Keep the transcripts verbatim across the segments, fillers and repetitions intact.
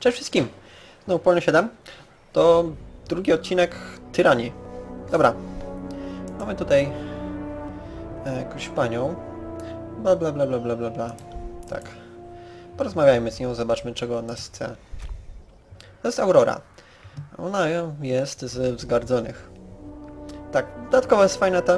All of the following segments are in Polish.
Cześć wszystkim! Znowu Polny siedem. To drugi odcinek Tyranii. Dobra. Mamy tutaj e, jakąś panią. Bla bla bla bla bla bla bla. Tak. Porozmawiajmy z nią, zobaczmy czego on nas chce. To jest Aurora. Ona jest z wzgardzonych. Tak, dodatkowo jest fajna ta. Ehm,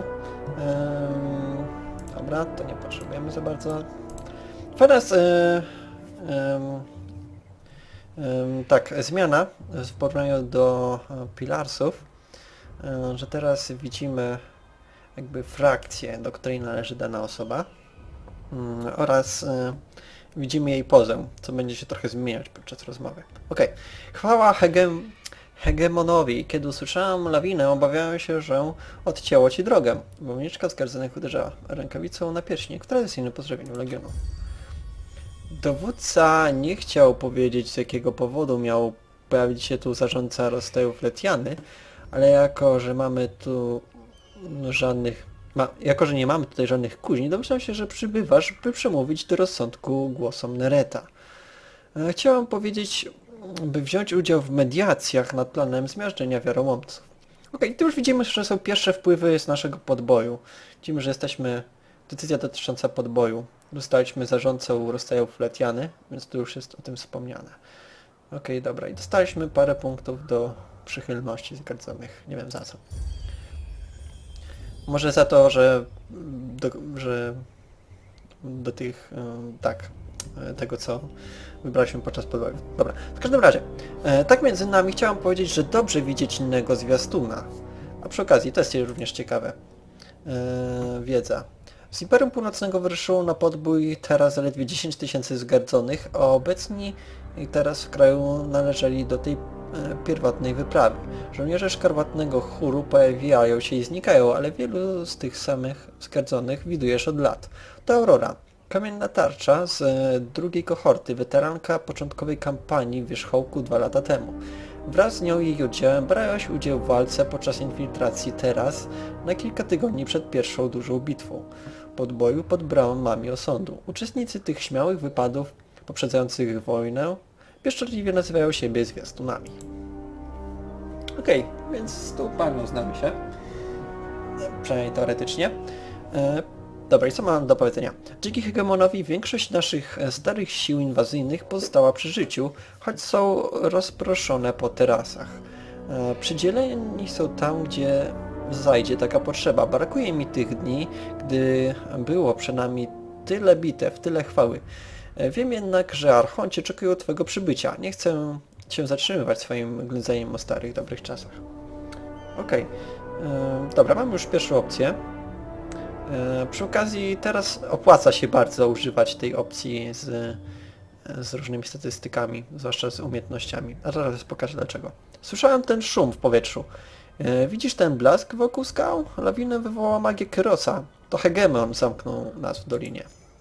dobra, to nie potrzebujemy za bardzo. Fajna jest e, e, e, tak, zmiana w porównaniu do Pilarsów, e, że teraz widzimy jakby frakcję, do której należy dana osoba mm, oraz e, widzimy jej pozę, co będzie się trochę zmieniać podczas rozmowy. Okej, okay. Chwała hegem hegemonowi. Kiedy usłyszałam lawinę, obawiałem się, że odcięło ci drogę. Wojowniczka zgardzonych uderzała rękawicą na pierśnik w tradycyjnym pozdrowieniu Legionu. Dowódca nie chciał powiedzieć, z jakiego powodu miał pojawić się tu zarządca rozstajów Letiany, ale jako, że mamy tu żadnych... Ma, jako, że nie mamy tutaj żadnych kuźni, domyślam się, że przybywasz, by przemówić do rozsądku głosom Nereta. Chciałam powiedzieć, by wziąć udział w mediacjach nad planem zmiażdżenia wiarołomców. Okej, okay, tu już widzimy, że są pierwsze wpływy z naszego podboju. Widzimy, że jesteśmy... Decyzja dotycząca podboju. Dostaliśmy zarządcą rozstajów Letiany, więc tu już jest o tym wspomniane. Okej, okay, dobra. I dostaliśmy parę punktów do przychylności zgardzonych. Nie wiem za co. Może za to, że do, że do tych, tak, tego co wybraliśmy podczas podboju. Dobra, w każdym razie, tak między nami chciałam powiedzieć, że dobrze widzieć innego zwiastuna. A przy okazji, to jest również ciekawe. Wiedza. Z Imperium Północnego wyruszyło na podbój teraz zaledwie dziesięć tysięcy zgardzonych, a obecni teraz w kraju należeli do tej pierwotnej wyprawy. Żołnierze szkarłatnego chóru pojawiają się i znikają, ale wielu z tych samych zgardzonych widujesz od lat. To Aurora, kamienna tarcza z drugiej kohorty, weteranka początkowej kampanii w Wierzchołku dwa lata temu. Wraz z nią i jej oddziałem brałaś udział w walce podczas infiltracji teraz na kilka tygodni przed pierwszą dużą bitwą. Podboju pod bramami osądu. Uczestnicy tych śmiałych wypadów poprzedzających wojnę pieszczotliwie nazywają siebie zwiastunami. Okej, okay, więc z tą panią znamy się. Przynajmniej teoretycznie. E, dobra, i co mam do powiedzenia? Dzięki hegemonowi większość naszych starych sił inwazyjnych pozostała przy życiu, choć są rozproszone po terasach. E, przydzieleni są tam, gdzie zajdzie taka potrzeba. Brakuje mi tych dni, gdy było przed nami tyle bitew, tyle chwały. Wiem jednak, że archoncie czekają twojego przybycia. Nie chcę cię zatrzymywać swoim ględzeniem o starych, dobrych czasach. Okej. Okay. Dobra, mam już pierwszą opcję. Yy, przy okazji teraz opłaca się bardzo używać tej opcji z, z różnymi statystykami, zwłaszcza z umiejętnościami. A zaraz pokażę dlaczego. Słyszałem ten szum w powietrzu. Yy, widzisz ten blask wokół skał? Lawinę wywołała magia Kyrosa. To hegemon zamknął nas w dolinie.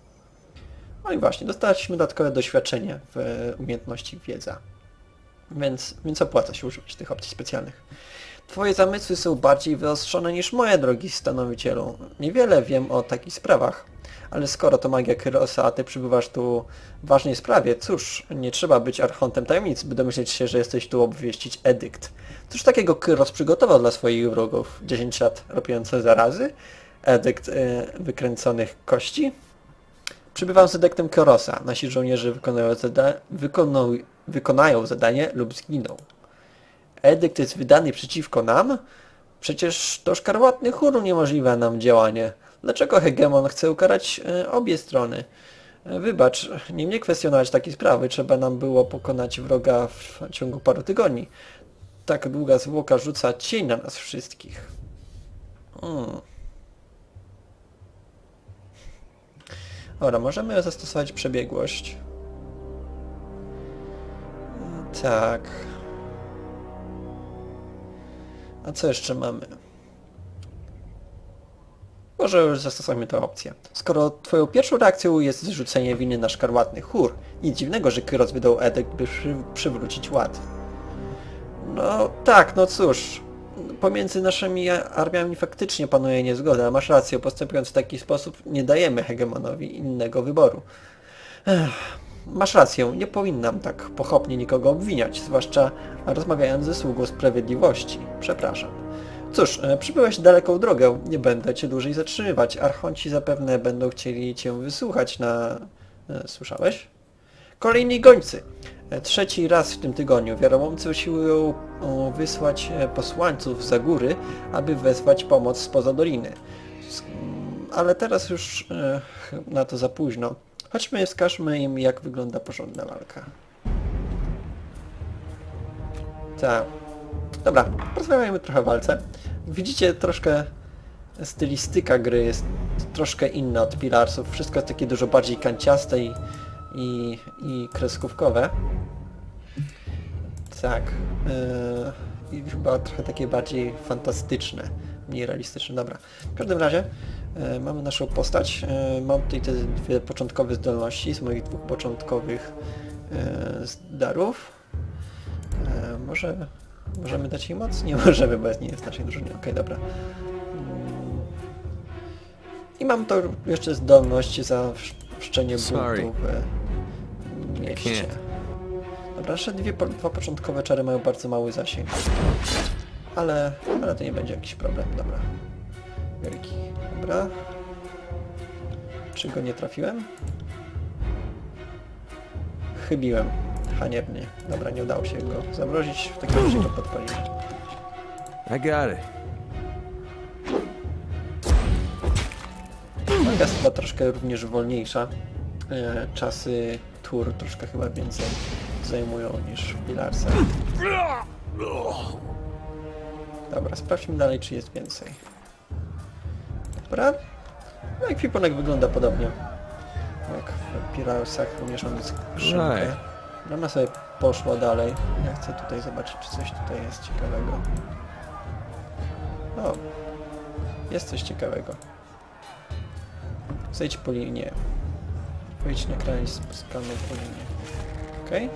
No i właśnie, dostaliśmy dodatkowe doświadczenie w umiejętności wiedza. Więc, więc opłaca się używać tych opcji specjalnych. Twoje zamysły są bardziej wyostrzone niż moje, drogi stanowicielu. Niewiele wiem o takich sprawach, ale skoro to magia Kyrosa, a ty przybywasz tu w ważnej sprawie, cóż, nie trzeba być archontem tajemnic, by domyśleć się, że jesteś tu obwieścić edykt. Cóż takiego Kyros przygotował dla swoich wrogów? dziesięć lat robiące zarazy? Edykt yy, wykręconych kości? Przybywam z edyktem Kyrosa. Nasi żołnierze wykonają, zada wykonują, wykonają zadanie lub zginą. Edykt jest wydany przeciwko nam? Przecież to szkarłatny chór uniemożliwia nam działanie. Dlaczego hegemon chce ukarać e, obie strony? E, wybacz, nie mnie kwestionować takiej sprawy. Trzeba nam było pokonać wroga w ciągu paru tygodni. Tak długa zwłoka rzuca cień na nas wszystkich. Hmm. Dobra, możemy zastosować przebiegłość. Tak. A co jeszcze mamy? Może już zastosujmy tę opcję. Skoro twoją pierwszą reakcją jest zrzucenie winy na szkarłatny chór, nic dziwnego, że Kyros wydał edykt, by przy przywrócić ład. No tak, no cóż. Pomiędzy naszymi armiami faktycznie panuje niezgoda. Masz rację, postępując w taki sposób nie dajemy hegemonowi innego wyboru. Ech. masz rację, nie powinnam tak pochopnie nikogo obwiniać, zwłaszcza rozmawiając ze sługą sprawiedliwości. Przepraszam. Cóż, e, przybyłeś daleką drogę, nie będę cię dłużej zatrzymywać. Archonci zapewne będą chcieli cię wysłuchać na... E, słyszałeś? Kolejni gońcy. E, trzeci raz w tym tygodniu wierołomcy usiłują o, wysłać e, posłańców za góry, aby wezwać pomoc spoza doliny. S ale teraz już e, na to za późno. Chodźmy i wskażmy im, jak wygląda porządna walka. Tak. Dobra, porozmawiajmy trochę o walce. Widzicie, troszkę stylistyka gry jest troszkę inna od Pillarsów. Wszystko jest takie dużo bardziej kanciaste i, i, i kreskówkowe. Tak. Yy, I chyba trochę takie bardziej fantastyczne, mniej realistyczne. Dobra. W każdym razie yy, mamy naszą postać. Yy, mam tutaj te dwie początkowe zdolności z moich dwóch początkowych yy, darów. Yy, może... Możemy dać jej moc? Nie możemy, bo jest nie jest w naszej drużynie. Okej, okay, dobra. I mam to jeszcze zdolność za wszczenie buntu w mieście. Dobra, jeszcze dwie, dwa początkowe czary mają bardzo mały zasięg. Ale, ale to nie będzie jakiś problem. Dobra. Wielki. Dobra. Czy go nie trafiłem? Chybiłem. Haniebnie. Dobra, nie udało się go zamrozić, w takim razie to podpalimy. I got it. Manga jest chyba troszkę również wolniejsza. E, czasy tur troszkę chyba więcej zajmują niż w Pillarsach. Dobra, sprawdźmy dalej, czy jest więcej. Dobra. No ekwipunek wygląda podobnie jak w Pillarsach, również mamy skrzynkę. Ona sobie poszła dalej. Ja chcę tutaj zobaczyć, czy coś tutaj jest ciekawego. O, jest coś ciekawego. Zejdź po linie. Wejdź na kraj skalną po linie. Okej.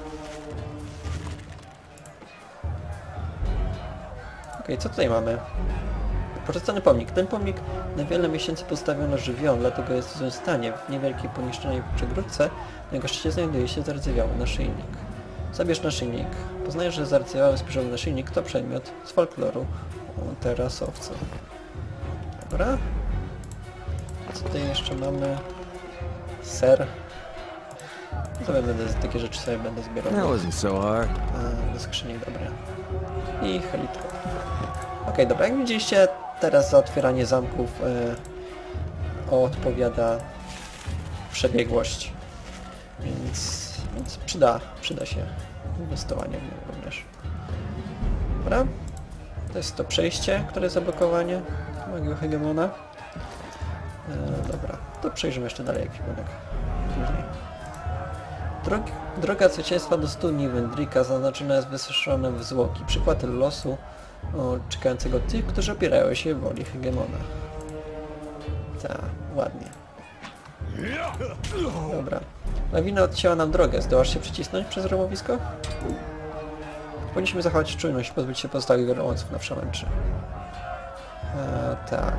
Okej, co tutaj mamy? Porzucony pomnik. Ten pomnik na wiele miesięcy postawiono żywiołem, dlatego jest w złym stanie. W niewielkiej poniszczonej przegródce na jego szczycie znajduje się zardzewiały naszyjnik. Zabierz naszyjnik. Poznajesz, że zardzewiały spiżowy naszyjnik to przedmiot z folkloru terasowców. Dobra. A co tutaj jeszcze mamy? Ser. To będę takie rzeczy sobie będę zbierał. That wasn't so hard. A, do skrzyni, dobra. I helikopter. Okej, okay, dobra, jak widzieliście, teraz za otwieranie zamków yy, odpowiada przebiegłość. Więc, więc przyda, przyda się inwestowanie w nią również. Dobra. To jest to przejście, które jest zablokowanie magią hegemona. Yy, dobra, to przejrzymy jeszcze dalej ekwipunek. Później. Drogi, droga zwycięstwa do studni Wędrika zaznaczona jest wysuszonym w zwłoki. Przykład losu o, czekającego tych, którzy opierają się woli hegemona. Ta, ładnie. Dobra. Lawina odcięła nam drogę. Zdołasz się przycisnąć przez romowisko? Powinniśmy zachować czujność i pozbyć się pozostałych wielołomców na przełęczy. E, tak.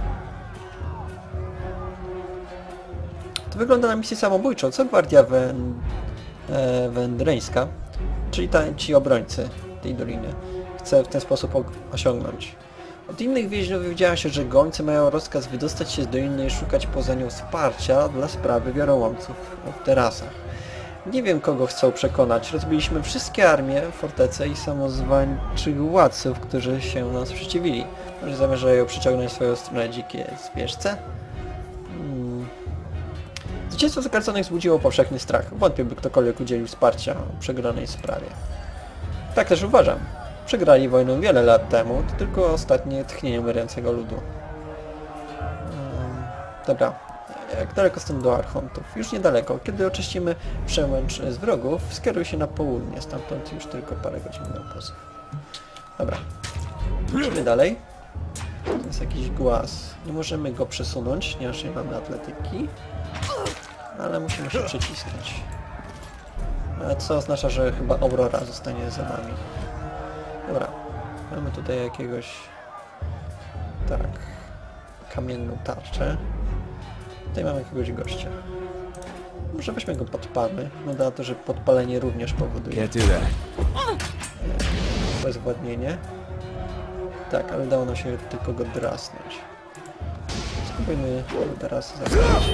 To wygląda na misję samobójczą. Co Gwardia Wę... e, Wędreńska, czyli ta, ci obrońcy tej doliny, chce w ten sposób osiągnąć? Od innych więźniów dowiedziałem się, że gońcy mają rozkaz wydostać się z doliny i szukać poza nią wsparcia dla sprawy wielołomców w terasach. Nie wiem, kogo chcą przekonać. Rozbiliśmy wszystkie armie, fortece i samozwańczych władców, którzy się nam sprzeciwili. Może zamierzają przyciągnąć swoją stronę dzikie zwierzce? Hmm. Zwycięstwo zakarconych wzbudziło powszechny strach. Wątpię, by ktokolwiek udzielił wsparcia o przegranej sprawie. Tak też uważam. Przegrali wojnę wiele lat temu, to tylko ostatnie tchnienie umierającego ludu. Um, dobra. Jak daleko stąd do Archontów? Już niedaleko. Kiedy oczyścimy przełęcz z wrogów, skieruj się na południe. Stamtąd już tylko parę godzin na pozów. Dobra. Idźmy dalej. To jest jakiś głaz. Nie możemy go przesunąć, ponieważ nie mamy atletyki. Ale musimy się przycisnąć. Co oznacza, że chyba Aurora zostanie za nami. Dobra. Mamy tutaj jakiegoś... Tak. Kamienną tarczę. Tutaj mamy jakiegoś gościa. Może weźmy go podpalmy. No na to, że podpalenie również powoduje Can't do that. bezwładnienie. Tak, ale dało nam się tylko go drasnąć. Spróbujmy go teraz zabrać.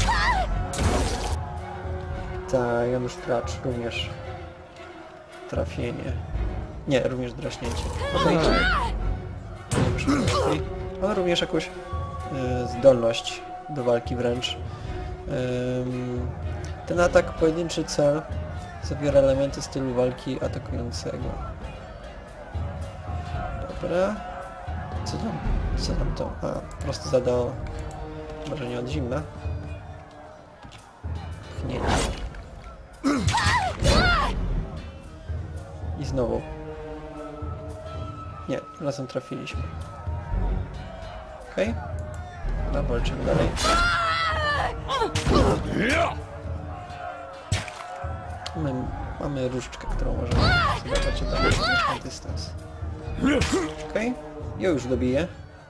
Tak, Janusz Tracz również trafienie. Nie, również draśnięcie. Okej. Nie wyszło lepiej. Ale również jakąś y, zdolność do walki wręcz. Ym, ten atak pojedynczy cel zawiera elementy stylu walki atakującego. Dobra. Co tam? Co tam to? A, po prostu zadał obrażenie od zimna. Pchnięcie. I znowu. Nie, razem trafiliśmy. Okej. Okay. Dobra, walczymy dalej. Mamy, mamy różdżkę, którą możemy zobaczyć na dystans. Okej. Okay. Ja już dobiję.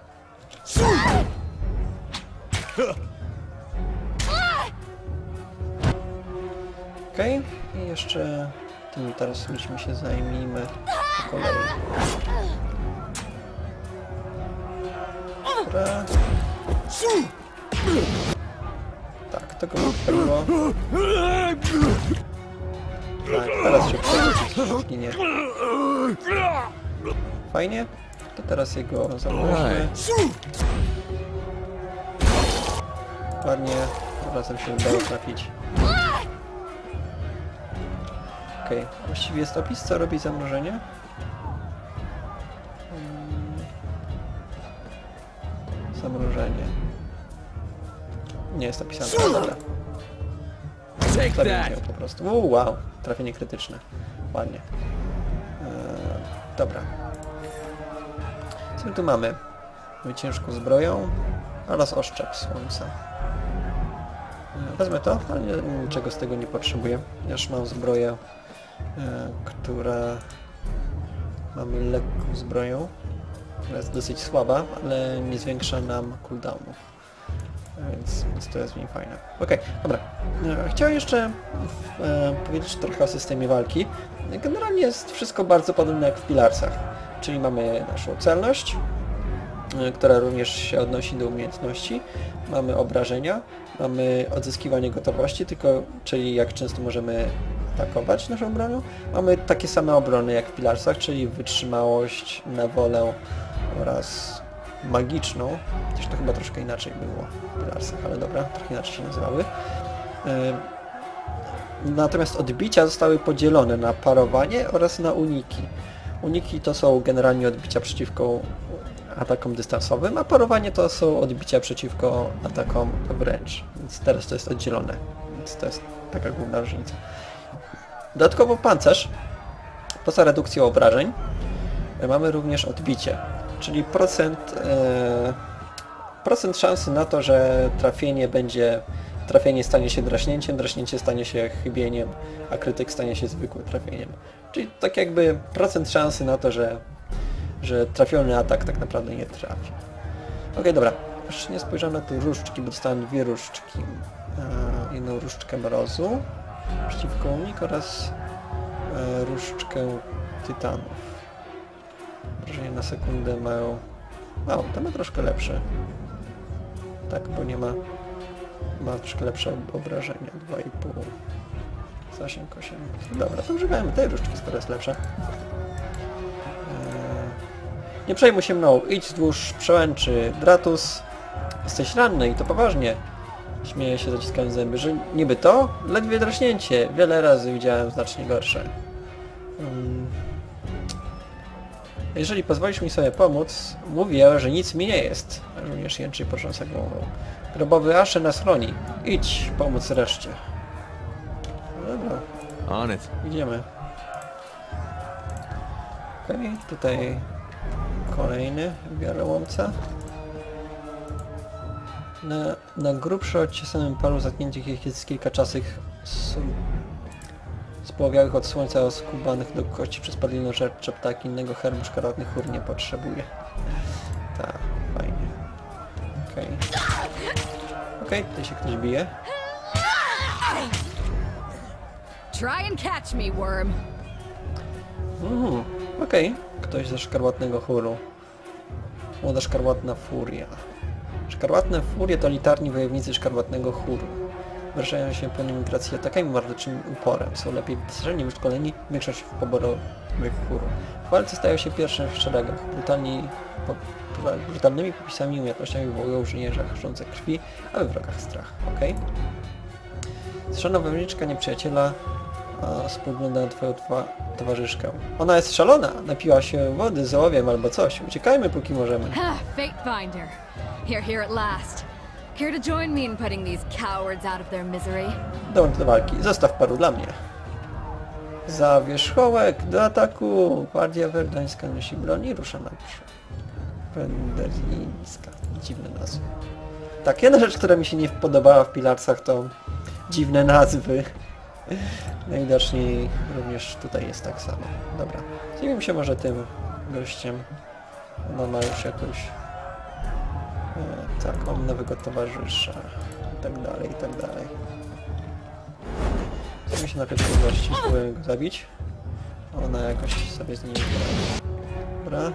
Okej. Okay. I jeszcze tym teraz myśmy się zajmijmy po kolei. Dobra. Tak, tego było. Tak, teraz się przejdzie, nie. Fajnie. To teraz jego zamroźmy. Ładnie. Razem się udało trafić. Okej, okay. Właściwie jest opis, co robi zamrożenie. Hmm. Zamrożenie. Nie jest opisane, ale dobra. Zabiję po prostu. Uu, wow, trafienie krytyczne. Ładnie. Eee, dobra. Co my tu mamy? Mamy ciężką zbroją oraz oszczep słońca. Eee, wezmę to, ale nie, niczego z tego nie potrzebuję. Ja już mam zbroję, eee, która... Mamy lekką zbroję, która jest dosyć słaba, ale nie zwiększa nam cooldownów. Więc, więc to jest w niej fajne. Okej, okay, dobra. E, chciałem jeszcze e, powiedzieć trochę o systemie walki. Generalnie jest wszystko bardzo podobne jak w Pillarsach. Czyli mamy naszą celność, e, która również się odnosi do umiejętności. Mamy obrażenia, mamy odzyskiwanie gotowości, tylko, czyli jak często możemy atakować naszą bronią. Mamy takie same obrony jak w Pillarsach, czyli wytrzymałość na wolę oraz magiczną, chociaż to chyba troszkę inaczej było w Pillarsach, ale dobra, trochę inaczej się nazywały. Natomiast odbicia zostały podzielone na parowanie oraz na uniki. Uniki to są generalnie odbicia przeciwko atakom dystansowym, a parowanie to są odbicia przeciwko atakom wręcz. Więc teraz to jest oddzielone. Więc to jest taka główna różnica. Dodatkowo pancerz, poza redukcją obrażeń, mamy również odbicie. Czyli procent, e, procent szansy na to, że trafienie będzie, trafienie stanie się draśnięciem, draśnięcie stanie się chybieniem, a krytyk stanie się zwykłym trafieniem. Czyli tak jakby procent szansy na to, że, że trafiony atak tak naprawdę nie trafi. Okej, okay, dobra. Już nie spojrzałem na te różdżki, bo dostałem dwie różdżki. E, jedną różdżkę mrozu przeciwko unik oraz e, różdżkę tytanów. Wrażenie na sekundę mają... Wow, to ma troszkę lepsze. Tak, bo nie ma... Ma troszkę lepsze obrażenia. dwa i pół. Zasięg osiem. Dobra, to używajmy tej różdżki, skoro jest lepsza. Eee... Nie przejmuj się mną. Idź wzdłuż przełęczy. Dratus, jesteś ranny i to poważnie. Śmieję się, zaciskając zęby, że niby to? Ledwie draśnięcie. Wiele razy widziałem znacznie gorsze. Hmm. Jeżeli pozwolisz mi sobie pomóc, mówię, że nic mi nie jest. Również jęczy i potrząsa głową. Grobowy Asher nas chroni. Idź, pomóc reszcie. No dobra. On it. Idziemy. Okej, okay, tutaj kolejny wiarołomca. Na, na grubszo odciesanym palu zatkniętych jest kilka czasych spłowiałych od słońca oskubanych do kości przez padlinożercze ptaki, innego herbu szkaradny chór nie potrzebuje. Tak, fajnie. Okej. Okay. Okej, okay, tutaj się ktoś bije. Try and catch me, worm. Mhm, okej. Ktoś ze szkarłatnego chóru. Młoda szkarłatna furia. Szkarłatne furie to elitarni wojownicy szkarłatnego chóru. Wyrażają się pełni migracji atakami morderczym uporem. Są lepiej wyposażeni, wyszkoleni, większość w poborowych chór. W walce stają się pierwszym w szeregach. Brutalni, po, brutalnymi popisami i umiejętnościami wywołują w żołnierzach chrzące krwi, a we wrogach strach. Okej. Zszana wojowniczka nieprzyjaciela a spogląda na twoją twa towarzyszkę. Ona jest szalona! Napiła się wody z ołowiem albo coś. Uciekajmy póki możemy. Ha, Fate Finder. Here, here at last. Care to join me in putting these cowards out of their misery? Dołącz do walki. Zostaw paru dla mnie. Za wierzchołek do ataku! Gwardia Werdańska nosi broń i rusza naprzód. Wenderlińska. Dziwne nazwy. Tak, jedna rzecz, która mi się nie podobała w Pilarsach, to dziwne nazwy. Najwidoczniej również tutaj jest tak samo. Dobra. Zajmijmy się może tym gościem. Ona ma już jakąś... E, tak, mam nowego towarzysza. I tak dalej, i tak dalej. Zajmijmy się najpierw tym gościem, spróbujemy go zabić. Ona jakoś sobie z nim poradzi. Dobra.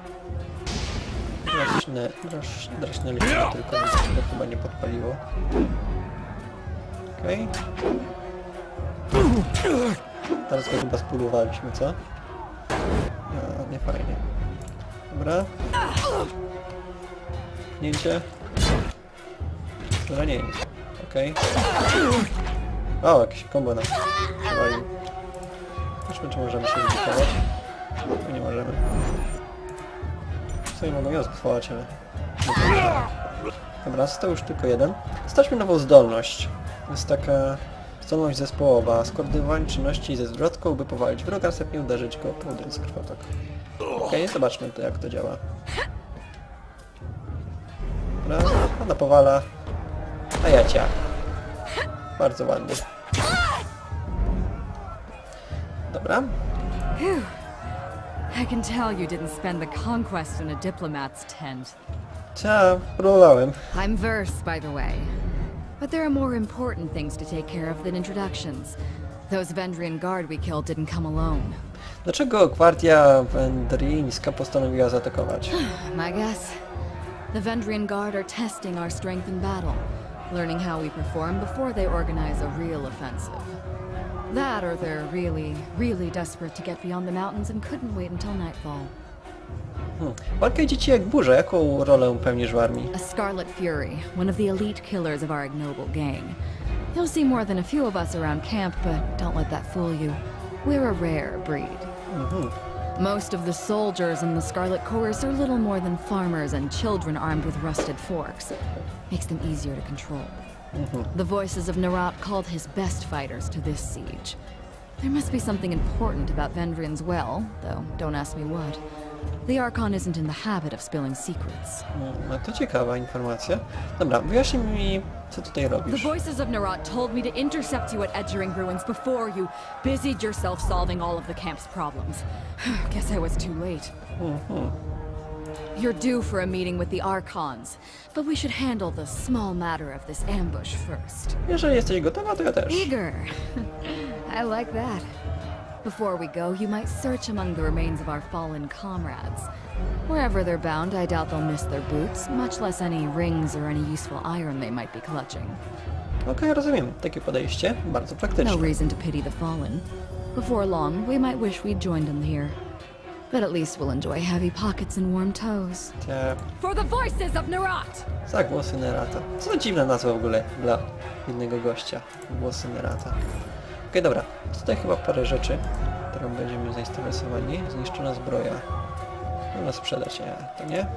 Draśnę, draś, draśnęliśmy tylko, to chyba nie podpaliło. Okej. Okay. Teraz go chyba spulowaliśmy, co? No, nie fajnie. Dobra. Pchnięcie. Zranienie. Okej. Okay. O, jakieś kombo nam przywalił. Zobaczmy, czy możemy się wybuchować. No nie możemy. W sumie mogą ją zbufować, ale... Dobra, został już tylko jeden. Zostawmy nową zdolność. Jest taka... Zdolność zespołowa. Skoordynowanie czynności ze zwrotką, by powalić wroga, następnie uderzyć go południec krwotok. Okej, okay, zobaczmy to, jak to działa. Dobra, ona powala. A ja cię. Bardzo ładnie. Dobra. I can tell you didn't spend the conquest in a diplomat's tent. Ta, próbowałem. I'm Verse, by the way. But there are more important things to take care of than introductions. Those Vendrian guard we killed didn't come alone. Dlaczego gwardia wendryjska postanowiła zaatakować? My guess. The Vendrian guard are testing our strength in battle, learning how we perform before they organize a real offensive. That or they're really, really desperate to get beyond the mountains and couldn't wait until nightfall. Hmm. Walka idzie ci jak burza. Jaką rolę pełnisz w armii? A Scarlet Fury, one of the elite killers of our ignoble gang. You'll see more than a few of us around camp, but don't let that fool you. We're a rare breed. Mhm. Most of the soldiers in the Scarlet Chorus are little more than farmers and children armed with rusted forks. Makes them easier to control. Mhm. The voices of Narat called his best fighters to this siege. There must be something important about Vendrian's well, though don't ask me what. The Archon isn't in the habit of spilling secrets. No to ciekawa informacja. Dobra, wyjaśnij mi, co tutaj The robisz. voices of Narat told me to intercept you at Edgering Ruins before you busied yourself solving all of the camp's problems. Guess I was too late. Mhm. You're due for a meeting with the Archons, but we should handle the small matter of this ambush first. Jeżeli jesteś gotowa, to ja też. Eager. I like that. Before we go, you might search among the remains of our fallen comrades. Wherever they're bound, I doubt they'll miss their boots, much less any rings or any useful iron they might be clutching. Okej, okay, rozumiem. Takie podejście. Bardzo praktyczne. No reason to pity the fallen. Before long, we might wish we'd joined them here. But at least we'll enjoy heavy pockets and warm toes. Te... For the voices of Narat! Za głosy Nerata. Co to dziwna nazwa w ogóle dla jednego gościa. Głosy Nerata. Okej, okay, dobra. Tutaj chyba parę rzeczy, którą będziemy zainteresowani. Zniszczona zbroja. Można sprzedać, nie, to nie.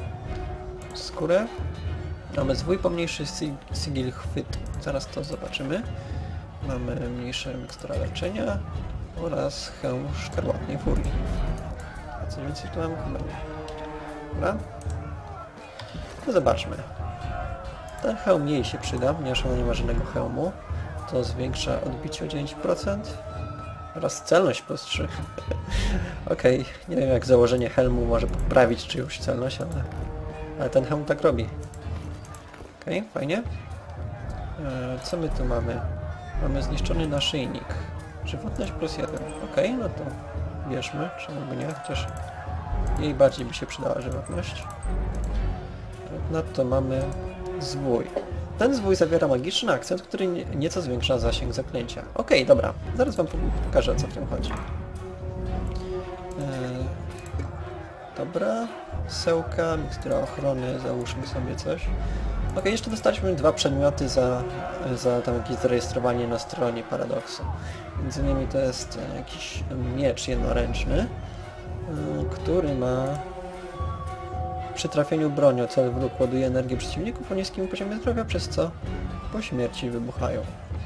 Skórę. Mamy zwój pomniejszy sigil chwytu. Zaraz to zobaczymy. Mamy mniejsze mikstura leczenia oraz hełm szkarłatnej furii. A coś więcej tu mamy? Chyba nie. Dobra. To zobaczmy. Ten hełm jej się przyda, ponieważ ona nie ma żadnego hełmu. To zwiększa odbicie o dziewięć procent oraz celność plus trzy. Okej, okay. Nie wiem jak założenie helmu może poprawić czyjąś celność, ale, ale ten hełm tak robi. Okej, okay, fajnie. Eee, co my tu mamy? Mamy zniszczony naszyjnik. Żywotność plus jeden. Okej, no to bierzmy, czemu by nie, chociaż jej bardziej by się przydała żywotność. Nadto mamy zwój. Ten zwój zawiera magiczny akcent, który nie, nieco zwiększa zasięg zaklęcia. Okej, dobra, zaraz wam pokażę, o co w tym chodzi. Eee, dobra, sełka, mikstura ochrony, załóżmy sobie coś. Ok, jeszcze dostaliśmy dwa przedmioty za, za tam jakieś zarejestrowanie na stronie Paradoksu. Między innymi to jest jakiś miecz jednoręczny, który ma przy trafieniu bronią cel wróg ładuje energię przeciwników o niskim poziomie zdrowia, przez co po śmierci wybuchają.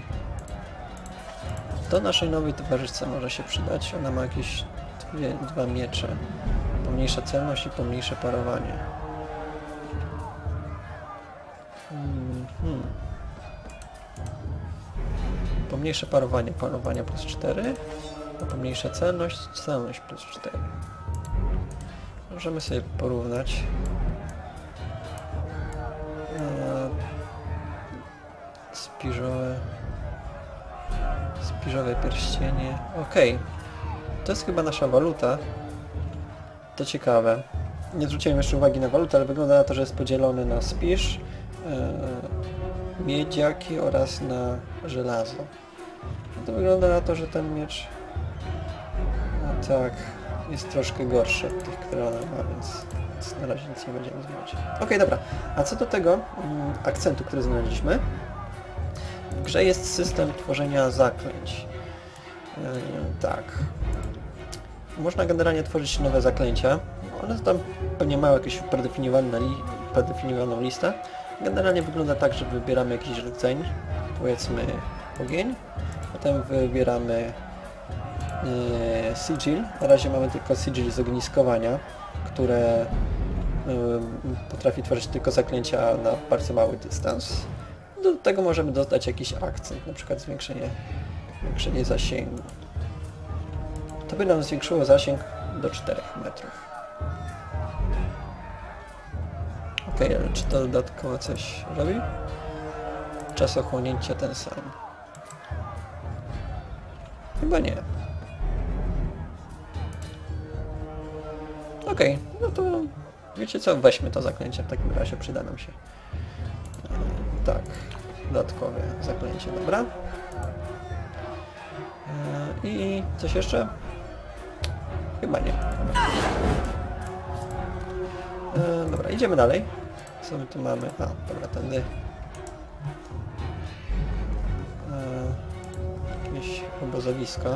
To naszej nowej towarzyszce może się przydać. Ona ma jakieś dwie, dwa miecze. Pomniejsza celność i pomniejsze parowanie. Hmm, hmm. Pomniejsze parowanie, parowania plus cztery, a pomniejsza celność, celność plus cztery. Możemy sobie porównać. Eee, spiżowe... Spiżowe pierścienie. Okej. Okay. To jest chyba nasza waluta. To ciekawe. Nie zwróciłem jeszcze uwagi na walutę, ale wygląda na to, że jest podzielony na spiż, yy, miedziaki oraz na żelazo. No to wygląda na to, że ten miecz no tak, jest troszkę gorszy od tych, które ona ma, więc, więc na razie nic nie będziemy zmieniać. Okej, okay, dobra. A co do tego yy, akcentu, który znaleźliśmy, w grze jest system tworzenia zaklęć. Yy, tak. Można generalnie tworzyć nowe zaklęcia. One tam pewnie mają jakąś predefiniowaną, li predefiniowaną listę. Generalnie wygląda tak, że wybieramy jakiś rdzeń, powiedzmy ogień. Potem wybieramy yy, sigil. Na razie mamy tylko sigil z ogniskowania, które yy, potrafi tworzyć tylko zaklęcia na bardzo mały dystans. Do tego możemy dodać jakiś akcent, na przykład zwiększenie, zwiększenie zasięgu. To by nam zwiększyło zasięg do czterech metrów. Ok, ale czy to dodatkowo coś robi? Czas ochłonięcia ten sam. Chyba nie. Ok, no to wiecie co, weźmy to zaklęcie, w takim razie przyda nam się. E, tak, dodatkowe zaklęcie, dobra. E, I coś jeszcze? Chyba nie. Dobra. E, dobra, idziemy dalej. Co my tu mamy? A, dobra, tędy. E, jakieś obozowisko.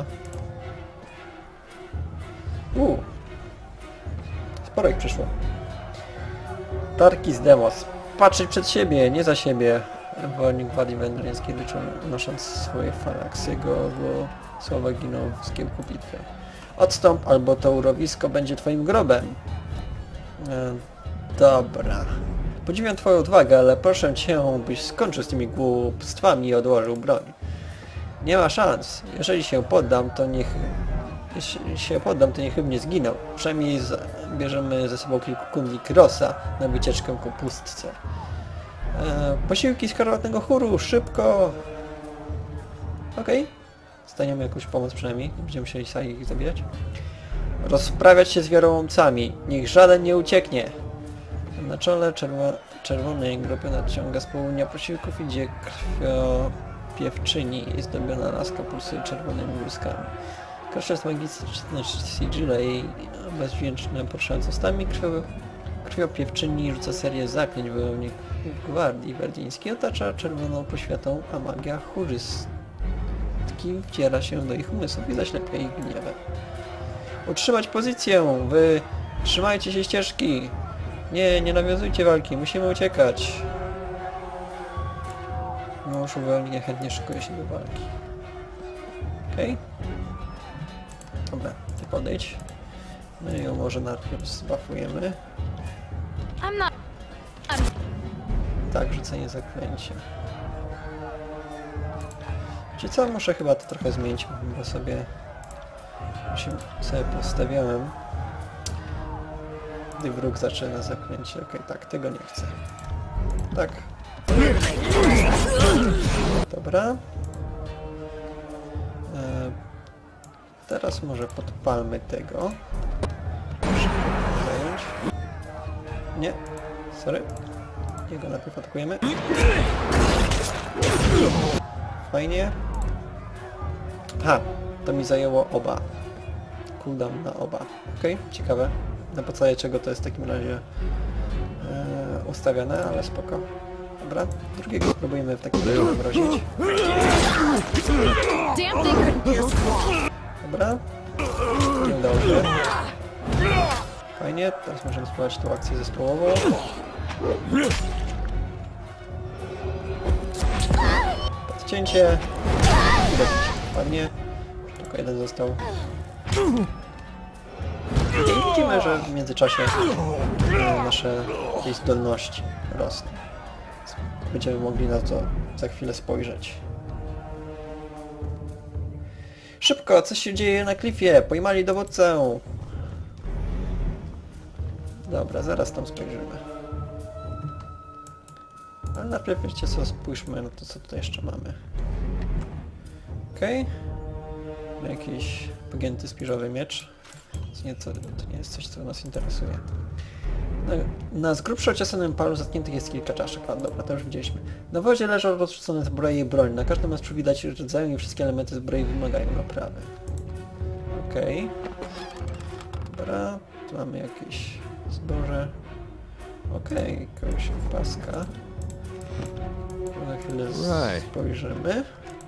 Uuu. Sporo ich przyszło. Tarki z Demos. Patrzeć przed siebie, nie za siebie. Wojownik Gwardii Wędrzyńskiej liczył, nosząc swoje falaksy, go słowa giną w zgiełku bitwy. Odstąp, albo to urowisko będzie twoim grobem. E, dobra. Podziwiam twoją odwagę, ale proszę cię, byś skończył z tymi głupstwami i odłożył broń. Nie ma szans. Jeżeli się poddam, to niech... Jeśli się poddam, to niechybnie zginął. Przynajmniej z... bierzemy ze sobą kilku kundli Krosa na wycieczkę ku pustce. E, posiłki z karłatnego chóru, szybko! Okej. Okay. Staniemy jakąś pomoc przynajmniej, nie będziemy musieli sami ich zabijać. Rozprawiać się z wierołomcami, niech żaden nie ucieknie. Na czole czerwo czerwonej grupy nadciąga z południa posiłków idzie krwiopiewczyni i zdobiona laska pulsuje czerwonymi błyskami. Koszczest magiczny sigile i bezdźwięczne poruszające ustami krwio krwiopiewczyni rzuca serię zaklęć wojowników Gwardii Werdyńskiej, otacza czerwoną poświatą, a magia chórystki wciera się do ich umysłów i zaślepia ich gniewem. Utrzymać pozycję! Wy trzymajcie się ścieżki! Nie, nie nawiązujcie walki, musimy uciekać! Mąż uwolnienia chętnie szykuje się do walki. Okej. Okay. Dobra, ty podejdź. My ją może najpierw zbafujemy. Tak, rzucenie zaklęcia. Czy co? Muszę chyba to trochę zmienić, bo sobie się sobie postawiałem. Gdy wróg zaczyna zaklęcie. Okej, okay, tak, tego nie chcę. Tak. Dobra. E, teraz może podpalmy tego. Szybko zająć. Nie, sorry. Jego najpierw atakujemy. Fajnie. Ha, to mi zajęło oba. Cooldown na oba. Okej, okay, ciekawe. Na podstawie czego to jest w takim razie e, ustawione, ale spoko. Dobra, drugiego spróbujemy w takim razie zamrozić. Dobra. Nie udało się. Fajnie, teraz możemy spróbować tą akcję zespołową. Podcięcie. Ładnie. Tylko jeden został. I widzimy, że w międzyczasie nasze jakieś zdolności rosną. Będziemy mogli na to za chwilę spojrzeć. Szybko, co się dzieje na klifie? Pojmali dowódcę! Dobra, zaraz tam spojrzymy. Ale najpierw wiecie co, spójrzmy na to, co tutaj jeszcze mamy. Okej. Okay. Jakiś pogięty spiżowy miecz. To nie, to, to nie jest coś, co nas interesuje. Na, na z grubszo ociosanym palu zatkniętych jest kilka czaszek. A dobra, to już widzieliśmy. Na wozie leżą rozrzucone zbroje i broń. Na każdym z widać rodzaju i wszystkie elementy zbroi wymagają naprawy. Okej. Okay. Dobra, tu mamy jakieś zboże. Okej, okay, kogoś paska. Za chwilę spojrzymy.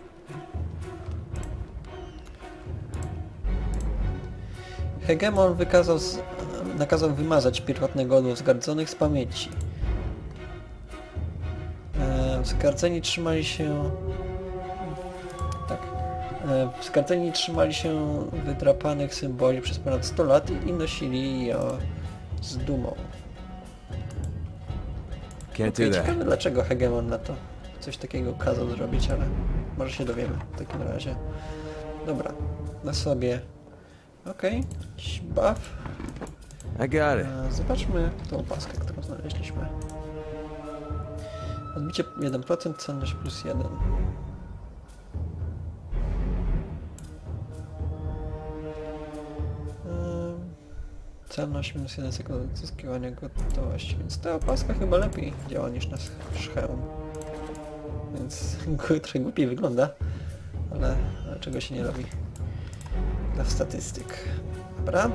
Hegemon wykazał z, nakazał wymazać pierwotnego od zgardzonych z pamięci. E, zgardzeni trzymali się... Tak. E, zgardzeni trzymali się wydrapanych symboli przez ponad sto lat i nosili je z dumą. Okay, ciekawe dlaczego Hegemon na to coś takiego kazał zrobić, ale może się dowiemy w takim razie. Dobra, na sobie. Okej, okay. Jakiś buff. I got it. E, zobaczmy tą paskę, którą znaleźliśmy. Odbicie jeden procent, celność plus jeden. E, celność minus jeden sekund odzyskiwania gotowości, więc ta opaska chyba lepiej działa niż nasz hełm. Więc trochę głupiej wygląda, ale, ale czego się nie robi dla statystyk. Dobra.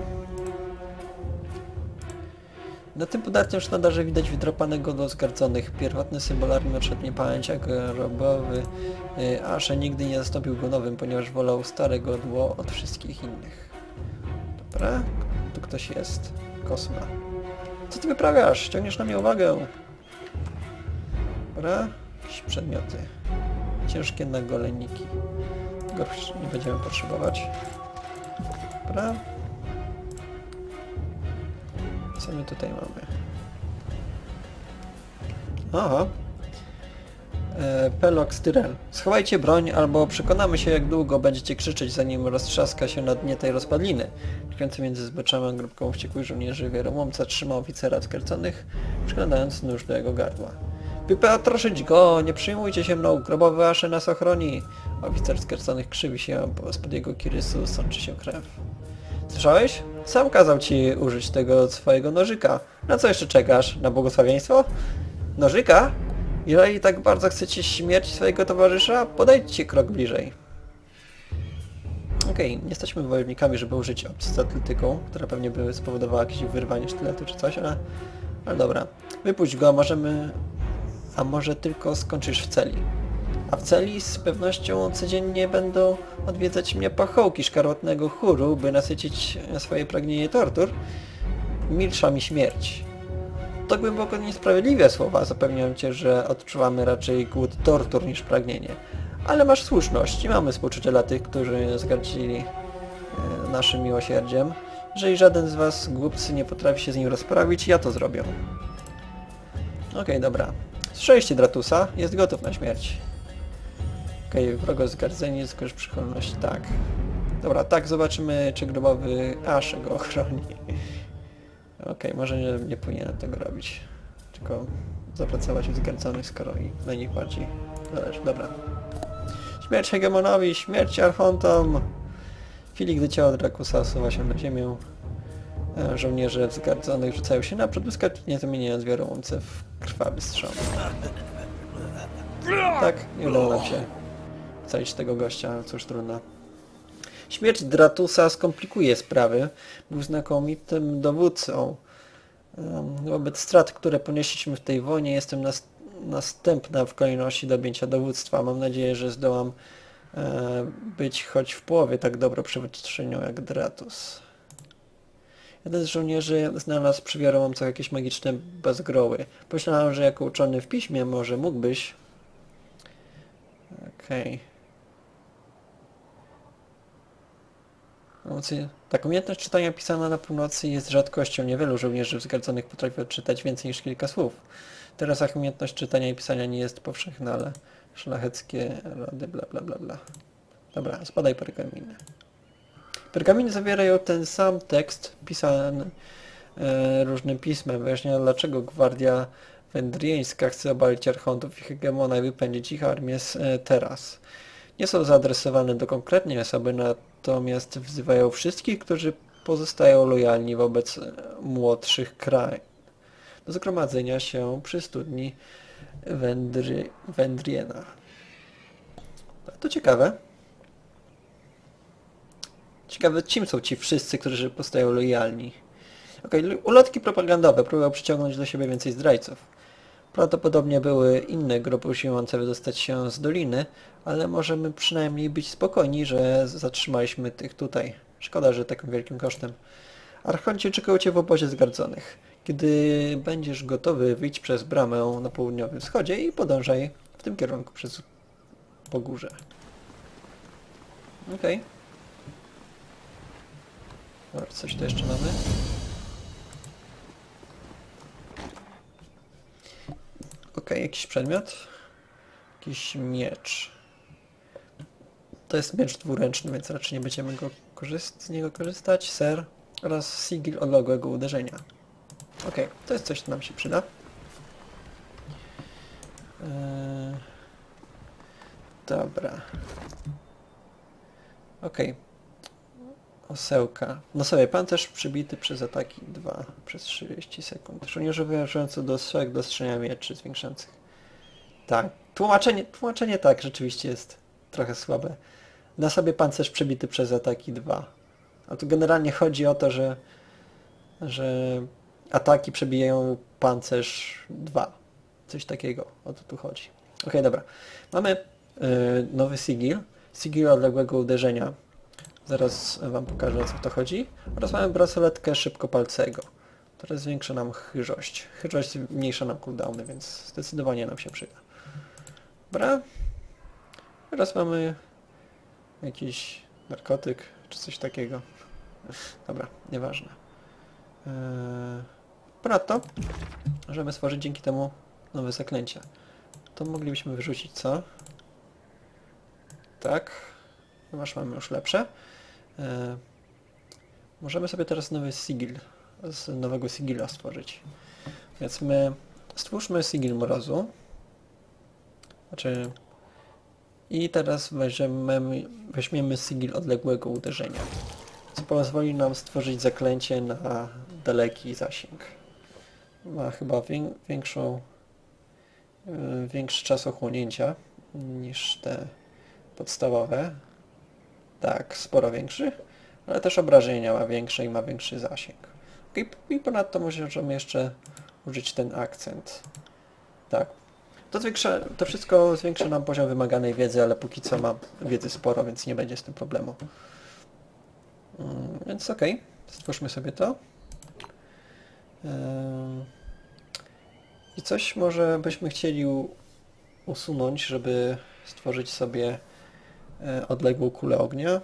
Na tym podartym sztandarze widać wydrapanego do zgardzonych. Pierwotny symbolarium odszedł pamięć jak robowy, yy, Ashe nigdy nie zastąpił go nowym, ponieważ wolał stare godło od wszystkich innych. Dobra. Tu ktoś jest. Kosma. Co ty wyprawiasz? Ciągniesz na mnie uwagę. Dobra. Jakieś przedmioty. Ciężkie nagoleniki. Tego nie będziemy potrzebować. Dobra. Co my tutaj mamy? Aha. E, Pelok Styrel. Schowajcie broń, albo przekonamy się, jak długo będziecie krzyczeć, zanim roztrzaska się na dnie tej rozpadliny. Tkwiący między zboczami a grupką wściekłych żołnierzy wierołomca trzyma oficera skarconych, przyglądając nóż do jego gardła. Wypatroszyć go! Nie przyjmujcie się mną! Grobowy Ashe nas ochroni! Oficer skarconych krzywi się, bo spod jego kirysu sączy się krew. Słyszałeś? Sam kazał ci użyć tego swojego nożyka. Na co jeszcze czekasz? Na błogosławieństwo? Nożyka? Jeżeli tak bardzo chcecie śmierć swojego towarzysza, podejdźcie krok bliżej. Okej, okay, nie jesteśmy wojownikami, żeby użyć opcji z atletyką, która pewnie by spowodowała jakieś wyrwanie sztyletu czy coś, ale... Ale dobra. Wypuść go, a możemy... A może tylko skończysz w celi. A w celi z pewnością codziennie będą odwiedzać mnie pachołki szkarłatnego chóru, by nasycić swoje pragnienie tortur. Milsza mi śmierć. To głęboko niesprawiedliwe słowa, zapewniam cię, że odczuwamy raczej głód tortur niż pragnienie. Ale masz słuszność i mamy współczucie dla tych, którzy zgardzili e, naszym miłosierdziem. Jeżeli żaden z was, głupcy, nie potrafi się z nim rozprawić, ja to zrobię. Okej, okay, dobra. Strzeliście Dratusa, jest gotów na śmierć. Okej, okay, wrogo zgardzenie, skończ przychylność, tak. Dobra, tak, zobaczymy, czy grobowy Ashe go ochroni. Okej, okay, może nie, nie powinienem tego robić. Tylko zapracować w zgardzonych, skoro i na nich bardziej zależy. Dobra. Śmierć Hegemonowi, śmierć Archontom! W chwili, gdy ciało Dracusa osuwa się na ziemię, e, żołnierze wzgardzonych rzucają się naprzód, błyskawicznie zamieniając wiarołomce w krwawy strzał. Tak, nie udało nam się ocalić tego gościa, ale cóż, trudno. Śmierć Dratusa skomplikuje sprawy. Był znakomitym dowódcą. Um, wobec strat, które ponieśliśmy w tej wojnie, jestem nas następna w kolejności do objęcia dowództwa. Mam nadzieję, że zdołam e, być choć w połowie tak dobro przywódczynią jak Dratus. Jeden z żołnierzy znalazł przy wiarołomcach jakieś magiczne bezgroły. Pomyślałem, że jako uczony w piśmie może mógłbyś... Okej. Okay. Tak, umiejętność czytania pisana na północy jest rzadkością. Niewielu żołnierzy wzgardzonych potrafi odczytać więcej niż kilka słów. W Teresach umiejętność czytania i pisania nie jest powszechna, ale szlacheckie rody bla bla bla bla. Dobra, spadaj pergaminy. Pergaminy zawierają ten sam tekst pisany e, różnym pismem. Wyjaśnia, dlaczego gwardia wędrieńska chce obalić archontów i hegemona i wypędzić ich armię z e, Teras. Nie są zaadresowane do konkretnej osoby, natomiast wzywają wszystkich, którzy pozostają lojalni wobec młodszych krain do zgromadzenia się przy studni Wędry, Wędriena. To ciekawe. Ciekawe, czym są ci wszyscy, którzy pozostają lojalni. Okej, okay, ulotki propagandowe próbują przyciągnąć do siebie więcej zdrajców. Prawdopodobnie były inne grupy usiłujące wydostać się z doliny, ale możemy przynajmniej być spokojni, że zatrzymaliśmy tych tutaj. Szkoda, że takim wielkim kosztem. Archonci czekają cię w obozie zgardzonych. Kiedy będziesz gotowy, wyjdź przez bramę na południowym wschodzie i podążaj w tym kierunku przez pogórze. Okej. Okay. Coś tu jeszcze mamy? Ok, jakiś przedmiot. Jakiś miecz. To jest miecz dwuręczny, więc raczej nie będziemy go korzyst z niego korzystać. Ser oraz sigil odległego uderzenia. Ok, to jest coś, co nam się przyda. Eee, dobra. Ok. Osełka. No sobie, pancerz przybity przez ataki dwa przez trzydzieści sekund. Żołnierze wyjaśniający do strzałek do strzelania mieczy zwiększających. Tak. Tłumaczenie, tłumaczenie tak, rzeczywiście jest trochę słabe. Na sobie pancerz przebity przez ataki dwa. A tu generalnie chodzi o to, że, że ataki przebijają pancerz dwa. Coś takiego. O to tu chodzi. Ok, dobra. Mamy yy, nowy sigil. Sigil odległego uderzenia. Zaraz wam pokażę, o co to chodzi. Oraz mamy bransoletkę szybkopalcego, która zwiększa nam chyżość. Chyżość zmniejsza nam cooldowny, więc zdecydowanie nam się przyda. Dobra. Teraz mamy jakiś narkotyk, czy coś takiego. Dobra, nieważne. Eee, ponadto możemy stworzyć dzięki temu nowe zaklęcia. To moglibyśmy wyrzucić, co? Tak. Ponieważ mamy już lepsze. E, możemy sobie teraz nowy sigil, z nowego sigila stworzyć. Więc my stwórzmy sigil mrozu. Znaczy... I teraz weźmiemy, weźmiemy sigil odległego uderzenia. Co pozwoli nam stworzyć zaklęcie na daleki zasięg. Ma chyba wię, większą... Yy, większy czas ochłonięcia niż te podstawowe. Tak, sporo większy, ale też obrażenia ma większe i ma większy zasięg. Okay, i ponadto możemy jeszcze użyć ten akcent. Tak. To, zwiększa, to wszystko zwiększa nam poziom wymaganej wiedzy, ale póki co mam wiedzy sporo, więc nie będzie z tym problemu. Hmm, więc okej, okay. Stwórzmy sobie to. Yy. I coś może byśmy chcieli usunąć, żeby stworzyć sobie odległą kulę ognia.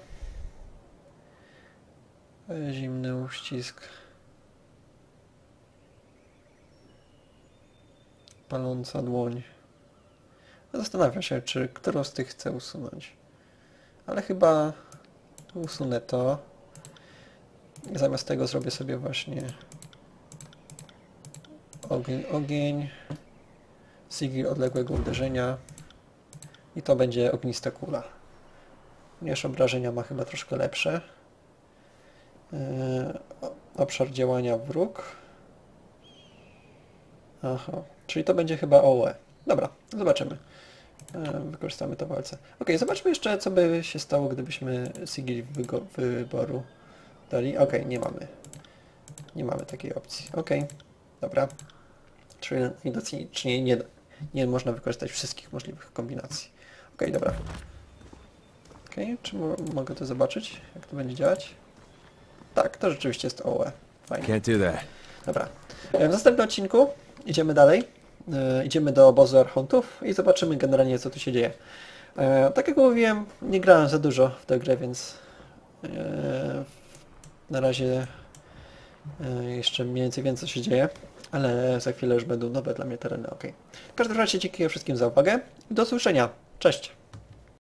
Zimny uścisk. Paląca dłoń. Zastanawiam się, czy którą z tych chcę usunąć. Ale chyba usunę to. Zamiast tego zrobię sobie właśnie ogień, ogień. Sigil odległego uderzenia. I to będzie ognista kula. Ponieważ obrażenia ma chyba troszkę lepsze. E, obszar działania wróg. Aha, czyli to będzie chyba O E. Dobra, zobaczymy. E, wykorzystamy to w walce. Ok, zobaczmy jeszcze, co by się stało, gdybyśmy sigil wygo- wyboru dali. Ok, nie mamy. Nie mamy takiej opcji. Ok, dobra. Czyli, widocznie, czyli nie, nie można wykorzystać wszystkich możliwych kombinacji. Ok, dobra. Ok, czy mo mogę to zobaczyć, jak to będzie działać? Tak, to rzeczywiście jest O E. Fajnie. Can't do that. Dobra. W następnym odcinku idziemy dalej. E, idziemy do obozu archontów i zobaczymy generalnie, co tu się dzieje. E, tak jak mówiłem, nie grałem za dużo w tę grę, więc e, na razie e, jeszcze mniej więcej wiem, co się dzieje, ale za chwilę już będą nowe dla mnie tereny. Ok. W każdym razie dziękuję wszystkim za uwagę i do usłyszenia. Cześć!